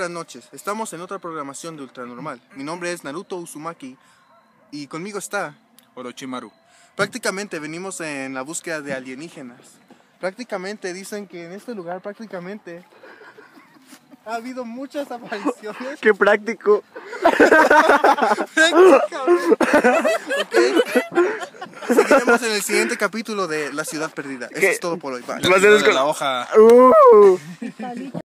buenas noches. Estamos en otra programación de Ultranormal. Mi nombre es Naruto Uzumaki y conmigo está Orochimaru. Prácticamente venimos en la búsqueda de alienígenas. Prácticamente dicen que en este lugar prácticamente ha habido muchas apariciones. ¡Qué práctico! Okay. Seguiremos en el siguiente capítulo de La Ciudad Perdida. Eso es todo por hoy. Bye. Va a ser De la hoja.